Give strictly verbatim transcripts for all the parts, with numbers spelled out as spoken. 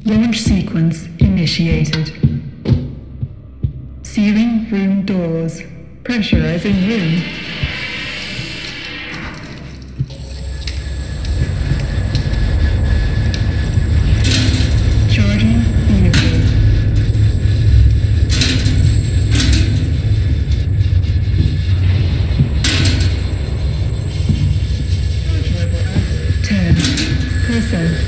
Launch sequence initiated. Sealing room doors. Pressurizing room. Charging vehicle. Charge level at ten percent.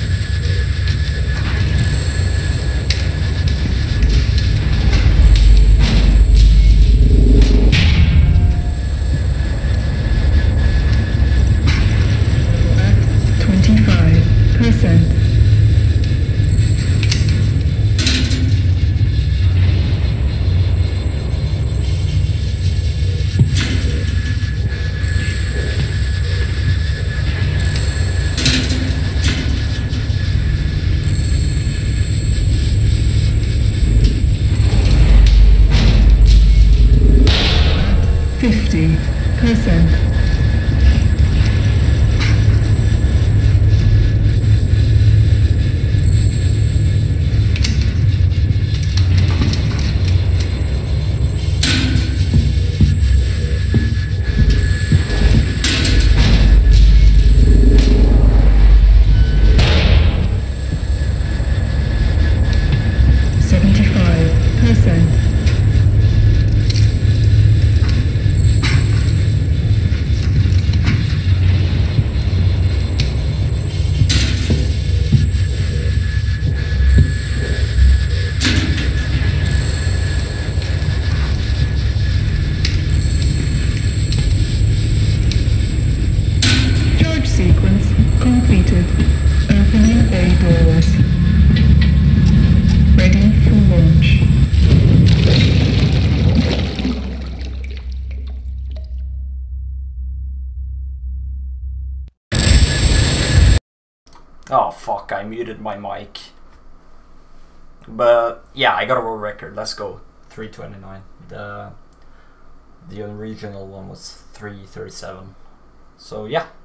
fifty percent. seventy-five percent. Completed. Opening bay doors. Ready for launch. Oh fuck, I muted my mic. But yeah, I got a world record. Let's go. three twenty-nine. The the original one was three thirty-seven. So yeah.